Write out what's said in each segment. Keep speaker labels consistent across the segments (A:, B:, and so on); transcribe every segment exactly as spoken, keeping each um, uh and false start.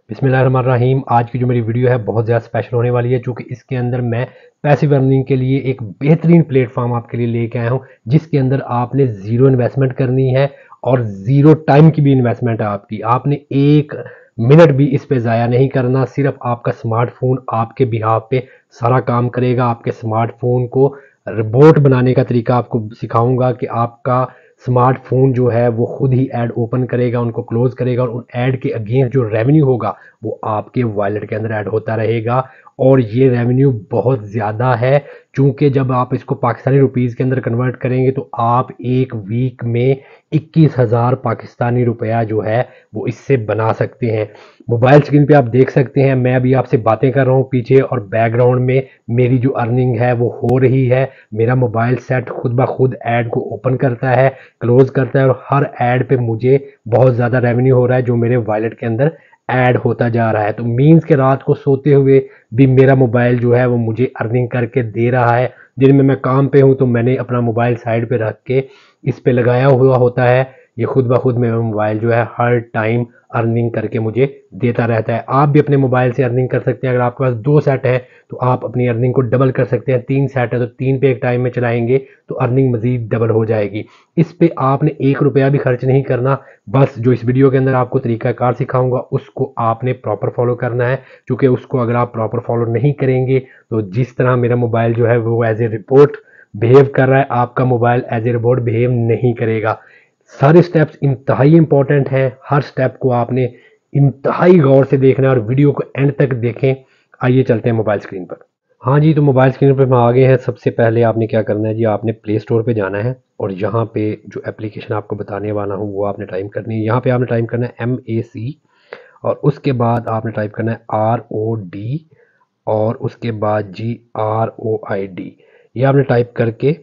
A: बिस्मिल्लाहिर्रहमानिर्रहीम। आज की जो मेरी वीडियो है बहुत ज़्यादा स्पेशल होने वाली है, क्योंकि इसके अंदर मैं पैसिव अर्निंग के लिए एक बेहतरीन प्लेटफॉर्म आपके लिए लेके आया हूं, जिसके अंदर आपने ज़ीरो इन्वेस्टमेंट करनी है और ज़ीरो टाइम की भी इन्वेस्टमेंट है आपकी। आपने एक मिनट भी इस पे ज़ाया नहीं करना। सिर्फ आपका स्मार्टफोन आपके बिहाफ पे सारा काम करेगा। आपके स्मार्टफोन को रोबोट बनाने का तरीका आपको सिखाऊंगा कि आपका स्मार्टफोन जो है वो खुद ही ऐड ओपन करेगा, उनको क्लोज करेगा और उन ऐड के अगेंस्ट जो रेवेन्यू होगा वो आपके वॉलेट के अंदर ऐड होता रहेगा। और ये रेवेन्यू बहुत ज़्यादा है, क्योंकि जब आप इसको पाकिस्तानी रुपीज़ के अंदर कन्वर्ट करेंगे तो आप एक वीक में इक्कीस हज़ार पाकिस्तानी रुपया जो है वो इससे बना सकते हैं। मोबाइल स्क्रीन पे आप देख सकते हैं, मैं अभी आपसे बातें कर रहा हूँ पीछे और बैकग्राउंड में मेरी जो अर्निंग है वो हो रही है। मेरा मोबाइल सेट खुद ब खुद ऐड को ओपन करता है, क्लोज करता है और हर ऐड पे मुझे बहुत ज़्यादा रेवेन्यू हो रहा है जो मेरे वॉलेट के अंदर ऐड होता जा रहा है। तो मीन्स के रात को सोते हुए भी मेरा मोबाइल जो है वो मुझे अर्निंग करके दे रहा है। दिन में मैं काम पे हूँ तो मैंने अपना मोबाइल साइड पे रख के इस पे लगाया हुआ होता है। ये खुद ब खुद मेरा मोबाइल जो है हर टाइम अर्निंग करके मुझे देता रहता है। आप भी अपने मोबाइल से अर्निंग कर सकते हैं। अगर आपके पास दो सेट है तो आप अपनी अर्निंग को डबल कर सकते हैं। तीन सेट है तो तीन पे एक टाइम में चलाएंगे तो अर्निंग मजीद डबल हो जाएगी। इस पे आपने एक रुपया भी खर्च नहीं करना। बस जो इस वीडियो के अंदर आपको तरीकाकार सिखाऊंगा उसको आपने प्रॉपर फॉलो करना है, क्योंकि उसको अगर आप प्रॉपर फॉलो नहीं करेंगे तो जिस तरह मेरा मोबाइल जो है वो एज ए रिपोर्ट बिहेव कर रहा है, आपका mobile as a robot behave नहीं करेगा। सारे स्टेप्स इंतहाई इंपॉर्टेंट हैं। हर स्टेप को आपने इंतहाई गौर से देखना है और वीडियो को एंड तक देखें। आइए चलते हैं मोबाइल स्क्रीन पर। हाँ जी, तो मोबाइल स्क्रीन पर हम आ गए हैं। सबसे पहले आपने क्या करना है जी, आपने प्ले स्टोर पे जाना है और यहाँ पे जो एप्लीकेशन आपको बताने वाला हूँ वो आपने टाइप करनी है। यहाँ पे आपने टाइप करना है एम ए सी और उसके बाद आपने टाइप करना है आर ओ डी और उसके बाद जी आर ओ आई डी। ये आपने टाइप करके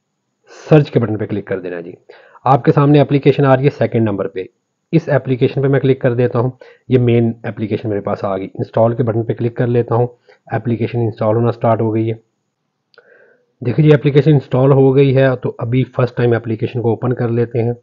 A: सर्च के बटन पे क्लिक कर देना जी। आपके सामने एप्लीकेशन आ रही है सेकंड नंबर पे। इस एप्लीकेशन पे मैं क्लिक कर देता हूँ। ये मेन एप्लीकेशन मेरे पास आ गई। इंस्टॉल के बटन पे क्लिक कर लेता हूँ। एप्लीकेशन इंस्टॉल होना स्टार्ट हो गई है। देखिए जी, एप्लीकेशन इंस्टॉल हो गई है। तो अभी फर्स्ट टाइम एप्लीकेशन को ओपन कर लेते हैं।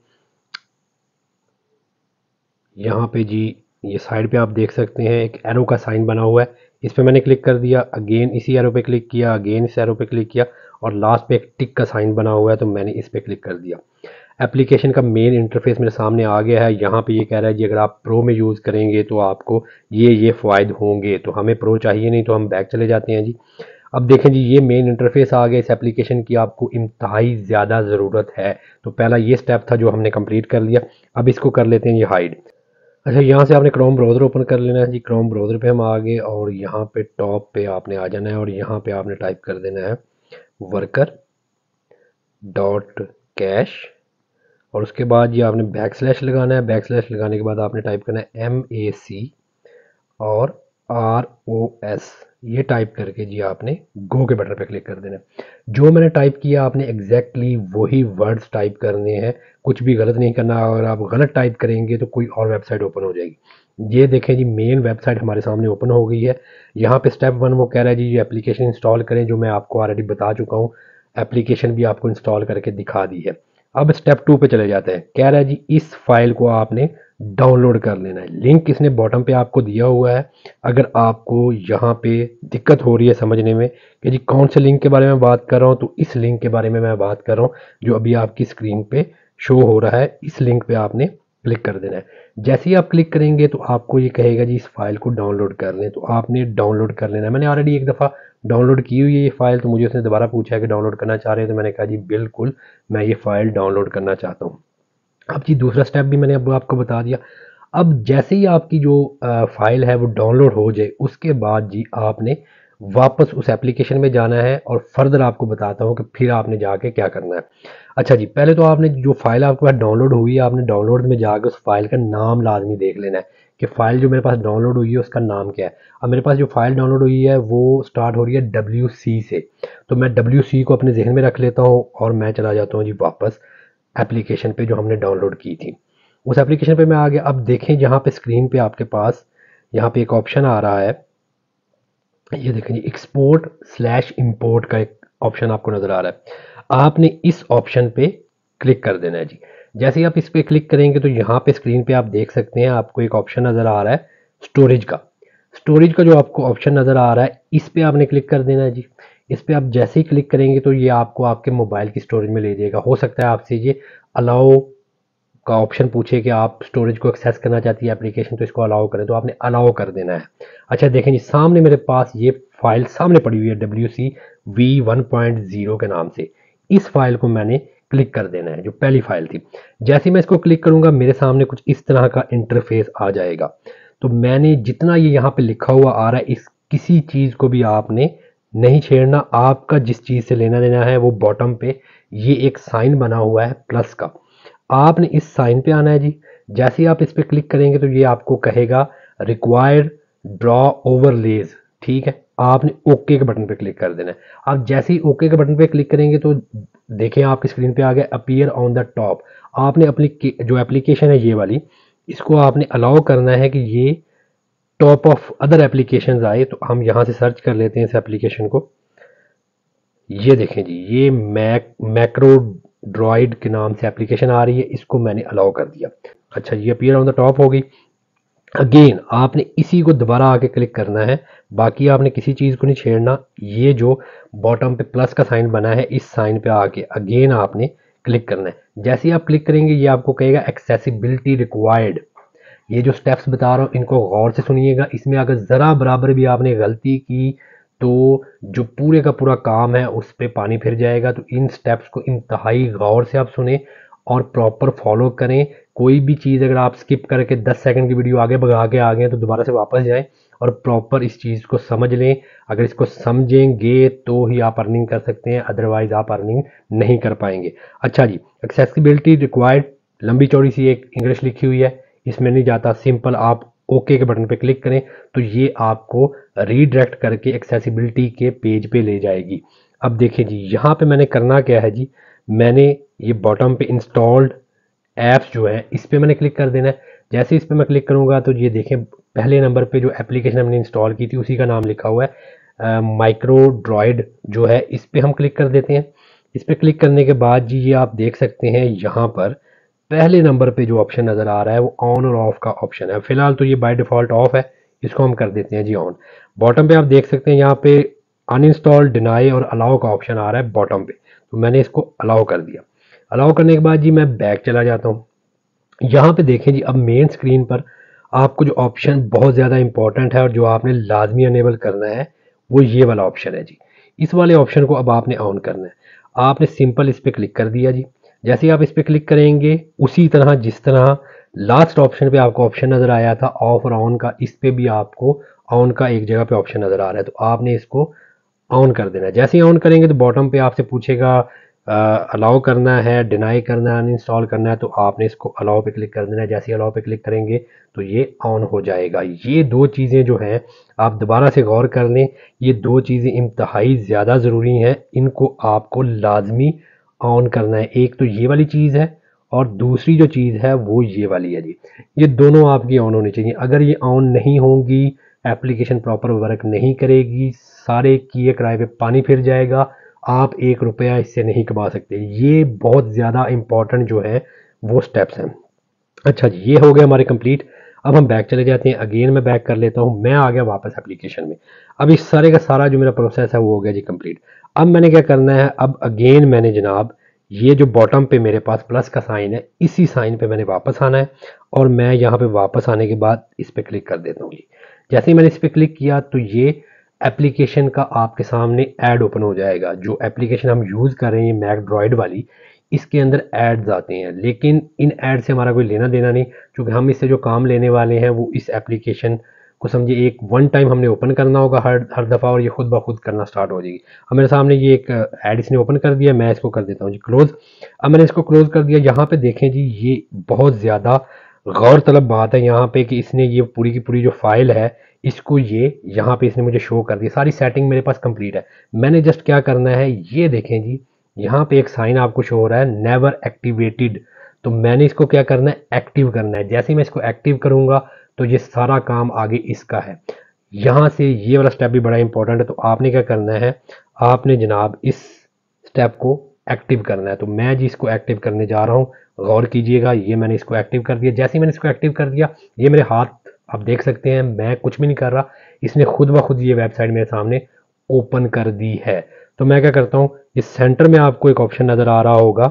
A: यहाँ पे जी ये साइड पे आप देख सकते हैं एक एरो का साइन बना हुआ है, इस पे मैंने क्लिक कर दिया। अगेन इसी एरो पे क्लिक किया, अगेन इस एरो पे क्लिक किया और लास्ट पे एक टिक का साइन बना हुआ है तो मैंने इस पे क्लिक कर दिया। एप्लीकेशन का मेन इंटरफेस मेरे सामने आ गया है। यहाँ पे ये कह रहा है जी अगर आप प्रो में यूज़ करेंगे तो आपको ये ये फ़ायदे होंगे। तो हमें प्रो चाहिए नहीं तो हम बैक चले जाते हैं जी। अब देखें जी, ये मेन इंटरफेस आ गया। इस एप्लीकेशन की आपको इंतहाई ज़्यादा ज़रूरत है। तो पहला ये स्टेप था जो हमने कंप्लीट कर लिया। अब इसको कर लेते हैं ये हाइड। अच्छा, यहाँ से आपने क्रोम ब्राउज़र ओपन कर लेना है जी। क्रोम ब्राउज़र पे हम आ गए और यहाँ पे टॉप पे आपने आ जाना है और यहाँ पे आपने टाइप कर देना है वर्कर डॉट कैश और उसके बाद ये आपने बैक स्लैश लगाना है। बैक स्लैश लगाने के बाद आपने टाइप करना है एम ए सी और आर ओ एस। ये टाइप करके जी आपने गो के बटन पे क्लिक कर देना है। जो मैंने टाइप किया आपने एग्जैक्टली वही वर्ड्स टाइप करने हैं, कुछ भी गलत नहीं करना। अगर आप गलत टाइप करेंगे तो कोई और वेबसाइट ओपन हो जाएगी। ये देखें जी, मेन वेबसाइट हमारे सामने ओपन हो गई है। यहाँ पे स्टेप वन वो कह रहा है जी ये एप्लीकेशन इंस्टॉल करें, जो मैं आपको ऑलरेडी बता चुका हूँ। एप्लीकेशन भी आपको इंस्टॉल करके दिखा दी है। अब स्टेप टू पे चले जाते हैं। कह रहा है जी इस फाइल को आपने डाउनलोड कर लेना है। लिंक इसने बॉटम पे आपको दिया हुआ है। अगर आपको यहाँ पे दिक्कत हो रही है समझने में कि जी कौन से लिंक के बारे में बात कर रहा हूँ, तो इस लिंक के बारे में मैं बात कर रहा हूँ जो अभी आपकी स्क्रीन पे शो हो रहा है। इस लिंक पे आपने क्लिक कर देना है। जैसे ही आप क्लिक करेंगे तो आपको ये कहेगा जी इस फाइल को डाउनलोड कर लें, तो आपने डाउनलोड कर लेना है। मैंने ऑलरेडी एक दफ़ा डाउनलोड की हुई है ये फ़ाइल, तो मुझे उसने दोबारा पूछा है कि डाउनलोड करना चाह रहे हैं, तो मैंने कहा जी बिल्कुल मैं ये फ़ाइल डाउनलोड करना चाहता हूँ। अब जी दूसरा स्टेप भी मैंने अब आपको बता दिया। अब जैसे ही आपकी जो फाइल है वो डाउनलोड हो जाए उसके बाद जी आपने वापस उस एप्लीकेशन में जाना है और फर्दर आपको बताता हूँ कि फिर आपने जाके क्या करना है। अच्छा जी, पहले तो आपने जो फाइल आपके पास डाउनलोड हुई है आपने डाउनलोड में जाकर उस फाइल का नाम लाजमी देख लेना है कि फ़ाइल जो मेरे पास डाउनलोड हुई है उसका नाम क्या है। अब मेरे पास जो फाइल डाउनलोड हुई है वो स्टार्ट हो रही है डब्ल्यू सी से, तो मैं डब्ल्यू सी को अपने जहन में रख लेता हूँ और मैं चला जाता हूँ जी वापस एप्लीकेशन पे जो हमने डाउनलोड की थी। उस एप्लीकेशन पे मैं आ गया। अब देखें जहाँ पे स्क्रीन पे आपके पास यहाँ पे एक ऑप्शन आ रहा है, ये देखें जी एक्सपोर्ट स्लैश इंपोर्ट का एक ऑप्शन आपको नज़र आ रहा है। आपने इस ऑप्शन पे क्लिक कर देना है जी। जैसे ही आप इस पे क्लिक करेंगे तो यहाँ पे स्क्रीन पे आप देख सकते हैं आपको एक ऑप्शन नज़र आ रहा है स्टोरेज का। स्टोरेज का जो आपको ऑप्शन नज़र आ रहा है इस पे आपने क्लिक कर देना है जी। इस पे आप जैसे ही क्लिक करेंगे तो ये आपको आपके मोबाइल की स्टोरेज में ले जाएगा। हो सकता है आपसे ये अलाउ का ऑप्शन पूछे कि आप स्टोरेज को एक्सेस करना चाहती है एप्लीकेशन, तो इसको अलाउ करें, तो आपने अलाउ कर देना है। अच्छा देखें जी, सामने मेरे पास ये फाइल सामने पड़ी हुई है W C V one point zero के नाम से। इस फाइल को मैंने क्लिक कर देना है, जो पहली फाइल थी। जैसे ही मैं इसको क्लिक करूंगा मेरे सामने कुछ इस तरह का इंटरफेस आ जाएगा। तो मैंने जितना ये यहाँ पे लिखा हुआ आ रहा है, इस किसी चीज़ को भी आपने नहीं छेड़ना। आपका जिस चीज़ से लेना देना है वो बॉटम पे ये एक साइन बना हुआ है प्लस का, आपने इस साइन पे आना है जी। जैसे ही आप इस पे क्लिक करेंगे तो ये आपको कहेगा रिक्वायर्ड ड्रॉ ओवरलेज, ठीक है। आपने ओके के बटन पे क्लिक कर देना है। आप जैसे ही ओके के बटन पे क्लिक करेंगे तो देखें आपकी स्क्रीन पे आ गया अपीयर ऑन द टॉप। आपने अपनी जो एप्लीकेशन है ये वाली, इसको आपने अलाउ करना है कि ये टॉप ऑफ अदर एप्लीकेशंस आए। तो हम यहाँ से सर्च कर लेते हैं इस एप्लीकेशन को। ये देखें जी, ये मैक मैक्रो ड्रॉइड के नाम से एप्लीकेशन आ रही है, इसको मैंने अलाउ कर दिया। अच्छा, ये अपीयर ऑन द टॉप हो गई। अगेन आपने इसी को दोबारा आके क्लिक करना है, बाकी आपने किसी चीज़ को नहीं छेड़ना। ये जो बॉटम पे प्लस का साइन बना है इस साइन पे आके अगेन आपने क्लिक करना है। जैसे ही आप क्लिक करेंगे ये आपको कहेगा एक्सेसिबिलिटी रिक्वायर्ड। ये जो स्टेप्स बता रहा हूँ इनको गौर से सुनिएगा। इसमें अगर ज़रा बराबर भी आपने गलती की तो जो पूरे का पूरा काम है उस पर पानी फिर जाएगा। तो इन स्टेप्स को इंतहाई गौर से आप सुने और प्रॉपर फॉलो करें। कोई भी चीज़ अगर आप स्किप करके दस सेकंड की वीडियो आगे भगा के आ गए तो दोबारा से वापस जाएं और प्रॉपर इस चीज़ को समझ लें। अगर इसको समझेंगे तो ही आप अर्निंग कर सकते हैं, अदरवाइज आप अर्निंग नहीं कर पाएंगे। अच्छा जी, एक्सेसिबिलिटी रिक्वायर्ड लंबी चौड़ी सी एक इंग्लिश लिखी हुई है, इसमें नहीं जाता। सिंपल आप ओके के बटन पे क्लिक करें तो ये आपको रीडायरेक्ट करके एक्सेसिबिलिटी के पेज पे ले जाएगी। अब देखिए जी, यहाँ पे मैंने करना क्या है जी, मैंने ये बॉटम पे इंस्टॉल्ड ऐप्स जो है इस पे मैंने क्लिक कर देना है। जैसे इस पे मैं क्लिक करूँगा तो ये देखें पहले नंबर पे जो एप्लीकेशन हमने इंस्टॉल की थी उसी का नाम लिखा हुआ है माइक्रो ड्रॉइड जो है, इस पे हम क्लिक कर देते हैं। इस पे क्लिक करने के बाद जी ये आप देख सकते हैं यहाँ पर पहले नंबर पे जो ऑप्शन नज़र आ रहा है वो ऑन और ऑफ का ऑप्शन है। फिलहाल तो ये बाय डिफ़ॉल्ट ऑफ है, इसको हम कर देते हैं जी ऑन। बॉटम पे आप देख सकते हैं यहाँ पे अनइंस्टॉल, डिनाई और अलाउ का ऑप्शन आ रहा है बॉटम पे, तो मैंने इसको अलाउ कर दिया। अलाउ करने के बाद जी मैं बैक चला जाता हूँ। यहाँ पे देखें जी, अब मेन स्क्रीन पर आपको जो ऑप्शन बहुत ज़्यादा इंपॉर्टेंट है और जो आपने लाजमी अनेबल करना है वो ये वाला ऑप्शन है जी। इस वाले ऑप्शन को अब आपने ऑन करना है। आपने सिंपल इस पर क्लिक कर दिया जी। जैसे ही आप इस पर क्लिक करेंगे उसी तरह जिस तरह लास्ट ऑप्शन पे आपको ऑप्शन नज़र आया था ऑफ और ऑन का, इस पे भी आपको ऑन का एक जगह पे ऑप्शन नज़र आ रहा है, तो आपने इसको ऑन कर देना है। जैसे ही ऑन करेंगे तो बॉटम पे आपसे पूछेगा अलाउ करना है, डिनाई करना है, अनइंस्टॉल करना है, तो आपने इसको अलाउ पे क्लिक कर देना है। जैसे ही अलाउ पे क्लिक करेंगे तो ये ऑन हो जाएगा। ये दो चीज़ें जो हैं आप दोबारा से गौर कर लें, ये दो चीज़ें इंतहाई ज़्यादा ज़रूरी हैं, इनको आपको लाजमी ऑन करना है। एक तो ये वाली चीज़ है और दूसरी जो चीज़ है वो ये वाली है जी। ये दोनों आपकी ऑन होनी चाहिए। अगर ये ऑन नहीं होंगी एप्लीकेशन प्रॉपर वर्क नहीं करेगी, सारे किए किराए पे पानी फिर जाएगा, आप एक रुपया इससे नहीं कमा सकते। ये बहुत ज़्यादा इंपॉर्टेंट जो है वो स्टेप्स हैं। अच्छा जी, ये हो गया हमारे कंप्लीट। अब हम बैक चले जाते हैं। अगेन मैं बैक कर लेता हूँ, मैं आ गया वापस एप्लीकेशन में। अब इस सारे का सारा जो मेरा प्रोसेस है वो हो गया जी कंप्लीट। अब मैंने क्या करना है, अब अगेन मैंने जनाब ये जो बॉटम पे मेरे पास प्लस का साइन है इसी साइन पे मैंने वापस आना है और मैं यहाँ पे वापस आने के बाद इस पर क्लिक कर देता हूँ जी। जैसे ही मैंने इस पर क्लिक किया तो ये एप्लीकेशन का आपके सामने ऐड ओपन हो जाएगा। जो एप्लीकेशन हम यूज़ कर रहे हैं मैक ड्रॉइड वाली, इसके अंदर एड्स आते हैं, लेकिन इन एड से हमारा कोई लेना देना नहीं, क्योंकि हम इससे जो काम लेने वाले हैं वो इस एप्लीकेशन को समझिए एक वन टाइम हमने ओपन करना होगा हर हर दफ़ा और ये खुद ब खुद करना स्टार्ट हो जाएगी। अब मेरे सामने ये एक ऐड इसने ओपन कर दिया, मैं इसको कर देता हूँ जी क्लोज़। अब मैंने इसको क्लोज़ कर दिया। यहाँ पे देखें जी, ये बहुत ज़्यादा गौर तलब बात है यहाँ पे कि इसने ये पूरी की पूरी जो फाइल है इसको ये यहाँ पे इसने मुझे शो कर दिया। सारी सेटिंग मेरे पास कंप्लीट है। मैंने जस्ट क्या करना है, ये देखें जी, यहाँ पे एक साइन आपको शो हो रहा है नेवर एक्टिवेटेड, तो मैंने इसको क्या करना है, एक्टिव करना है। जैसे ही मैं इसको एक्टिव करूँगा तो ये सारा काम आगे इसका है। यहाँ से ये वाला स्टेप भी बड़ा इंपॉर्टेंट है, तो आपने क्या करना है, आपने जनाब इस स्टेप को एक्टिव करना है। तो मैं जी इसको एक्टिव करने जा रहा हूँ, गौर कीजिएगा। ये मैंने इसको एक्टिव कर दिया। जैसे ही मैंने इसको एक्टिव कर दिया ये मेरे हाथ आप देख सकते हैं मैं कुछ भी नहीं कर रहा, इसने खुद ब खुद ये वेबसाइट मेरे सामने ओपन कर दी है। तो मैं क्या करता हूँ, इस सेंटर में आपको एक ऑप्शन नज़र आ रहा होगा,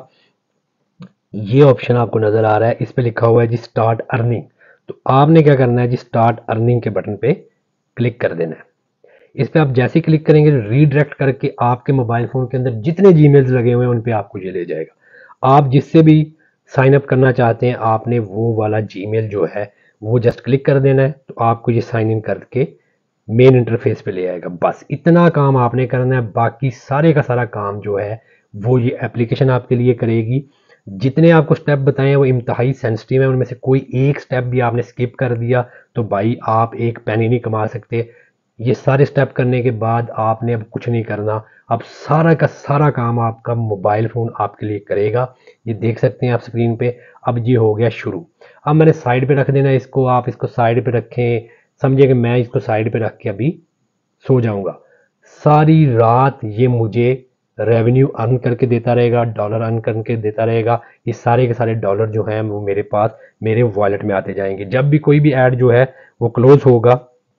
A: ये ऑप्शन आपको नज़र आ रहा है, इस पे लिखा हुआ है जी स्टार्ट अर्निंग। तो आपने क्या करना है जी, स्टार्ट अर्निंग के बटन पे क्लिक कर देना है। इस पे आप जैसे ही क्लिक करेंगे रीडायरेक्ट करके आपके मोबाइल फ़ोन के अंदर जितने जीमेल्स लगे हुए हैं उन पे आपको ये ले जाएगा। आप जिससे भी साइन अप करना चाहते हैं आपने वो वाला जीमेल जो है वो जस्ट क्लिक कर देना है, तो आपको ये साइन इन करके मेन इंटरफेस पे ले आएगा। बस इतना काम आपने करना है, बाकी सारे का सारा काम जो है वो ये एप्लीकेशन आपके लिए करेगी। जितने आपको स्टेप बताए हैं वो इंतहाई सेंसिटिव है, उनमें से कोई एक स्टेप भी आपने स्किप कर दिया तो भाई आप एक पेनी नहीं कमा सकते। ये सारे स्टेप करने के बाद आपने अब कुछ नहीं करना, अब सारा का सारा काम आपका मोबाइल फ़ोन आपके लिए करेगा। ये देख सकते हैं आप स्क्रीन पे, अब ये हो गया शुरू। अब मैंने साइड पे रख देना है इसको, आप इसको साइड पे रखें, समझिए कि मैं इसको साइड पे रख के अभी सो जाऊंगा। सारी रात ये मुझे रेवेन्यू अर्न करके देता रहेगा, डॉलर अर्न करके देता रहेगा। ये सारे के सारे डॉलर जो हैं वो मेरे पास मेरे वॉलेट में आते जाएंगे। जब भी कोई भी ऐड जो है वो क्लोज होगा,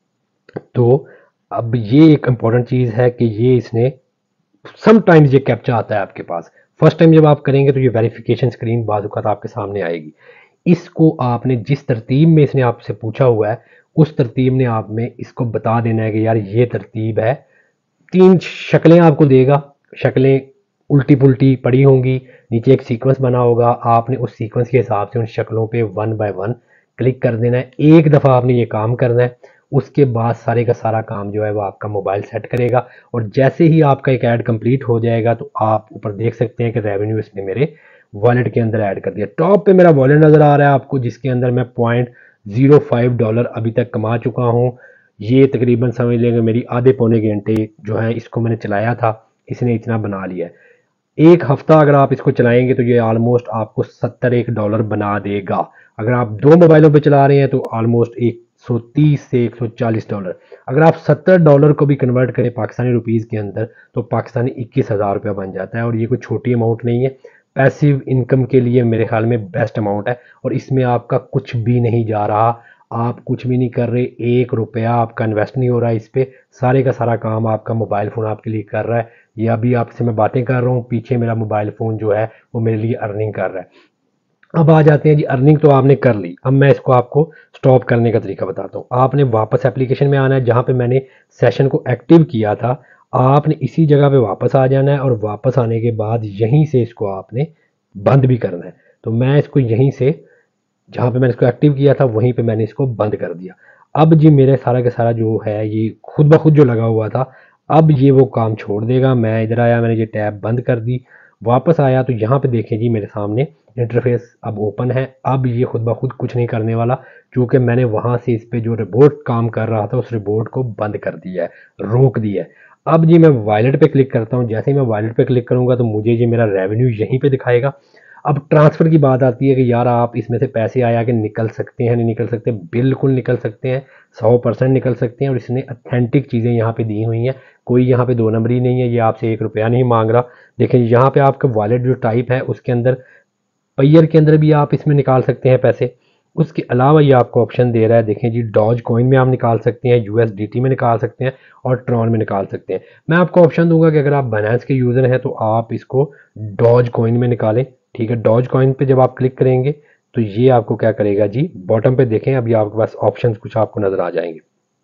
A: तो अब ये एक इम्पॉर्टेंट चीज़ है कि ये इसने समटाइम्स ये कैप्चा आता है आपके पास। फर्स्ट टाइम जब आप करेंगे तो ये वेरिफिकेशन स्क्रीन बाजुकात आपके सामने आएगी। इसको आपने जिस तरतीब में इसने आपसे पूछा हुआ है उस तरतीब ने आप में इसको बता देना है कि यार ये तरतीब है। तीन शक्लें आपको देगा, शक्लें उल्टी पुल्टी पड़ी होंगी, नीचे एक सीक्वेंस बना होगा, आपने उस सीक्वेंस के हिसाब से उन शक्लों पे वन बाय वन क्लिक कर देना है। एक दफ़ा आपने ये काम करना है, उसके बाद सारे का सारा काम जो है वो आपका मोबाइल सेट करेगा। और जैसे ही आपका एक ऐड कंप्लीट हो जाएगा तो आप ऊपर देख सकते हैं कि रेवेन्यू इसने मेरे वॉलेट के अंदर ऐड कर दिया। टॉप पे मेरा वॉलेट नज़र आ रहा है आपको, जिसके अंदर मैं पॉइंट ज़ीरो फाइव डॉलर अभी तक कमा चुका हूँ। ये तकरीबन समझ लेंगे मेरी आधे पौने घंटे जो है इसको मैंने चलाया था, इसने इतना बना लिया है। एक हफ्ता अगर आप इसको चलाएंगे तो ये ऑलमोस्ट आपको सत्तर एक डॉलर बना देगा। अगर आप दो मोबाइलों पे चला रहे हैं तो ऑलमोस्ट एक सौ तीस से एक सौ चालीस डॉलर। अगर आप सत्तर डॉलर को भी कन्वर्ट करें पाकिस्तानी रुपीज़ के अंदर तो पाकिस्तानी इक्कीस हज़ार रुपया बन जाता है। और ये कोई छोटी अमाउंट नहीं है, पैसिव इनकम के लिए मेरे ख्याल में बेस्ट अमाउंट है। और इसमें आपका कुछ भी नहीं जा रहा, आप कुछ भी नहीं कर रहे, एक रुपया आपका इन्वेस्ट नहीं हो रहा है इस पे, सारे का सारा काम आपका मोबाइल फ़ोन आपके लिए कर रहा है। ये अभी आपसे मैं बातें कर रहा हूँ, पीछे मेरा मोबाइल फ़ोन जो है वो मेरे लिए अर्निंग कर रहा है। अब आ जाते हैं जी, अर्निंग तो आपने कर ली, अब मैं इसको आपको स्टॉप करने का तरीका बताता हूँ। आपने वापस एप्लीकेशन में आना है, जहाँ पे मैंने सेशन को एक्टिव किया था आपने इसी जगह पे वापस आ जाना है। और वापस आने के बाद यहीं से इसको आपने बंद भी करना है। तो मैं इसको यहीं से, जहाँ पे मैंने इसको एक्टिव किया था वहीं पे मैंने इसको बंद कर दिया। अब जी मेरे सारा का सारा जो है ये खुद ब खुद जो लगा हुआ था, अब ये वो काम छोड़ देगा। मैं इधर आया, मैंने ये टैब बंद कर दी, वापस आया तो यहाँ पे देखें जी मेरे सामने इंटरफेस अब ओपन है। अब ये खुद ब खुद कुछ नहीं करने वाला, क्योंकि मैंने वहाँ से इस पे जो रिपोर्ट काम कर रहा था उस रिपोर्ट को बंद कर दिया है, रोक दिया है। अब जी मैं वॉलेट पे क्लिक करता हूँ, जैसे ही मैं वॉलेट पे क्लिक करूँगा तो मुझे ये मेरा रेवेन्यू यहीं पे दिखाएगा। अब ट्रांसफ़र की बात आती है कि यार आप इसमें से पैसे आया कि निकल सकते हैं नहीं निकल सकते, बिल्कुल निकल सकते हैं, सौ परसेंट निकल सकते हैं। और इसने अथेंटिक चीज़ें यहाँ पे दी हुई हैं, कोई यहाँ पे दो नंबरी नहीं है, ये आपसे एक रुपया नहीं मांग रहा। देखें यहाँ पे आपका वॉलेट जो टाइप है उसके अंदर पेयर के अंदर भी आप इसमें निकाल सकते हैं पैसे। उसके अलावा ये आपको ऑप्शन दे रहा है, देखें जी डॉज कॉइन में आप निकाल सकते हैं, यूएसडीटी में निकाल सकते हैं और ट्रॉन में निकाल सकते हैं। मैं आपको ऑप्शन दूंगा कि अगर आप बाइनेंस के यूज़र हैं तो आप इसको डॉज कॉइन में निकालें, ठीक है। डॉज कॉइन पे जब आप क्लिक करेंगे तो ये आपको क्या करेगा जी, बॉटम पे देखें अभी आपके पास ऑप्शन कुछ आपको नज़र आ जाएंगे।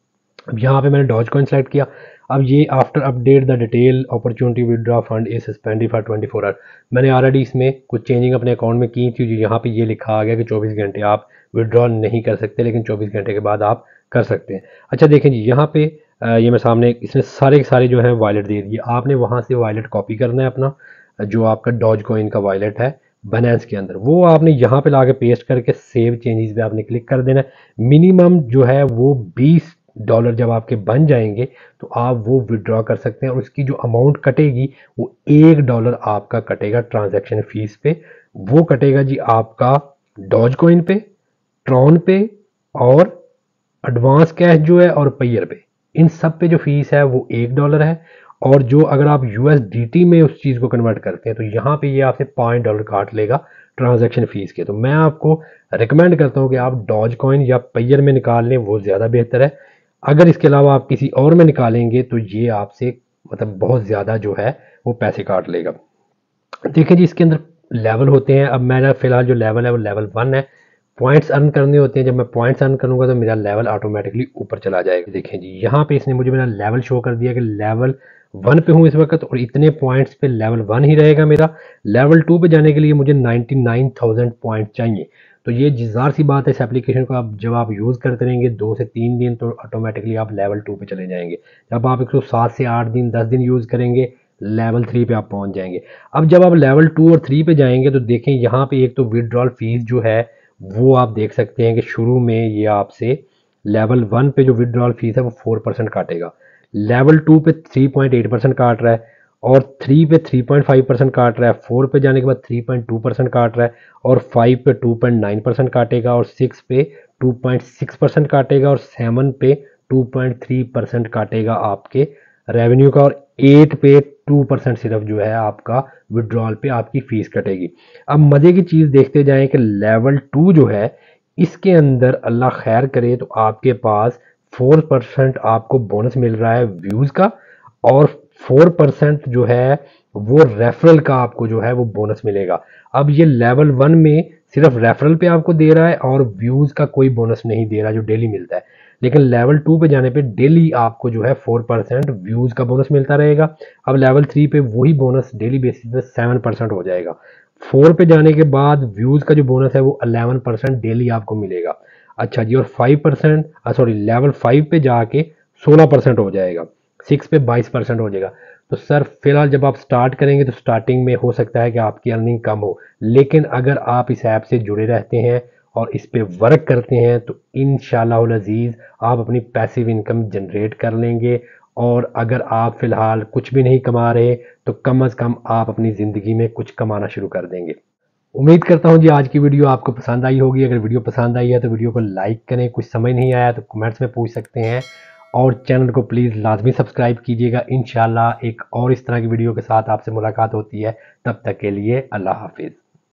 A: अब यहाँ पे मैंने डॉज कॉइन सेलेक्ट किया। अब ये after update the detail opportunity withdraw fund is suspended for twenty four hour, मैंने ऑलरेडी इसमें कुछ चेंजिंग अपने अकाउंट में की थी। यहाँ पे ये लिखा आ गया कि चौबीस घंटे आप विदड्रॉ नहीं कर सकते, लेकिन चौबीस घंटे के बाद आप कर सकते हैं। अच्छा देखें जी यहाँ पे ये मैं सामने इसने सारे के सारे जो है वॉलेट दे दिए, आपने वहाँ से वॉलेट कॉपी करना है अपना, जो आपका डॉज कॉइन का वॉलेट है बाइनेंस के अंदर, वो आपने यहाँ पे लाके पेस्ट करके सेव चेंजेस पे आपने क्लिक कर देना है। मिनिमम जो है वो बीस डॉलर जब आपके बन जाएंगे तो आप वो विड्रॉ कर सकते हैं। और उसकी जो अमाउंट कटेगी वो एक डॉलर आपका कटेगा ट्रांजैक्शन फीस पे, वो कटेगा जी आपका डॉज कॉइन पे, ट्रॉन पे और एडवांस कैश जो है और पेयर पे, इन सब पे जो फीस है वो एक डॉलर है। और जो अगर आप यूएसडीटी में उस चीज़ को कन्वर्ट करते हैं तो यहाँ पे ये आपसे पाँच डॉलर काट लेगा ट्रांजैक्शन फ़ीस के। तो मैं आपको रिकमेंड करता हूँ कि आप डॉज कॉइन या पेयर में निकाल लें, वो ज़्यादा बेहतर है। अगर इसके अलावा आप किसी और में निकालेंगे तो ये आपसे मतलब बहुत ज़्यादा जो है वो पैसे काट लेगा। देखिए जी, इसके अंदर लेवल होते हैं। अब मेरा फ़िलहाल जो लेवल है वो लेवल वन है। पॉइंट्स अर्न करने होते हैं। जब मैं पॉइंट्स अर्न करूँगा तो मेरा लेवल ऑटोमेटिकली ऊपर चला जाएगा। देखें जी, यहाँ पे इसने मुझे मेरा लेवल शो कर दिया कि लेवल वन पे हूँ इस वक्त और इतने पॉइंट्स पे लेवल वन ही रहेगा मेरा। लेवल टू पे जाने के लिए मुझे नाइन्टी नाइन थाउजेंड पॉइंट चाहिए। तो ये ज़ाहिर सी बात है, इस एप्लीकेशन को आप जब आप यूज़ करते रहेंगे दो से तीन दिन तो ऑटोमेटिकली आप लेवल टू पे चले जाएंगे। जब आप इसको सात से आठ दिन दस दिन यूज़ करेंगे लेवल थ्री पे आप पहुंच जाएंगे। अब जब आप लेवल टू और थ्री पे जाएंगे तो देखें यहाँ पे एक तो विड्रॉल फीस जो है वो आप देख सकते हैं कि शुरू में ये आपसे लेवल वन पे जो विड्रॉल फीस है वो फोर परसेंट काटेगा, लेवल टू पे थ्री पॉइंट एट परसेंट काट रहा है और थ्री पे थ्री पॉइंट फाइव परसेंट काट रहा है, फोर पे जाने के बाद थ्री पॉइंट टू परसेंट काट रहा है और फाइव पे टू पॉइंट नाइन परसेंट काटेगा और सिक्स पे टू पॉइंट सिक्स परसेंट काटेगा और सेवन पे टू पॉइंट थ्री परसेंट काटेगा आपके रेवेन्यू का और एट पे टू परसेंट सिर्फ जो है आपका विड्रॉल पे आपकी फीस कटेगी। अब मज़े की चीज़ देखते जाएं कि लेवल टू जो है इसके अंदर अल्लाह खैर करे तो आपके पास फोर परसेंट आपको बोनस मिल रहा है व्यूज़ का और फोर परसेंट जो है वो रेफरल का आपको जो है वो बोनस मिलेगा। अब ये लेवल वन में सिर्फ रेफरल पे आपको दे रहा है और व्यूज़ का कोई बोनस नहीं दे रहा जो डेली मिलता है, लेकिन लेवल टू पे जाने पे डेली आपको जो है फोर परसेंट व्यूज़ का बोनस मिलता रहेगा। अब लेवल थ्री पे वही बोनस डेली बेसिस पे सेवन परसेंट हो जाएगा। फोर पे जाने के बाद व्यूज़ का जो बोनस है वो अलेवन परसेंट डेली आपको मिलेगा। अच्छा जी, और five percent sorry level five पे जाके सोलह परसेंट हो जाएगा, सिक्स पे बाईस परसेंट हो जाएगा। तो सर फिलहाल जब आप स्टार्ट करेंगे तो स्टार्टिंग में हो सकता है कि आपकी अर्निंग कम हो, लेकिन अगर आप इस ऐप से जुड़े रहते हैं और इस पे वर्क करते हैं तो इंशाअल्लाह अज़ीज़ आप अपनी पैसिव इनकम जनरेट कर लेंगे। और अगर आप फ़िलहाल कुछ भी नहीं कमा रहे तो कम अज़ कम आप अपनी ज़िंदगी में कुछ कमाना शुरू कर देंगे। उम्मीद करता हूँ जी आज की वीडियो आपको पसंद आई होगी। अगर वीडियो पसंद आई है तो वीडियो को लाइक करें, कुछ समझ नहीं आया तो कमेंट्स में पूछ सकते हैं और चैनल को प्लीज़ लाजमी सब्सक्राइब कीजिएगा। इंशाल्लाह एक और इस तरह की वीडियो के साथ आपसे मुलाकात होती है, तब तक के लिए अल्लाह हाफिज़।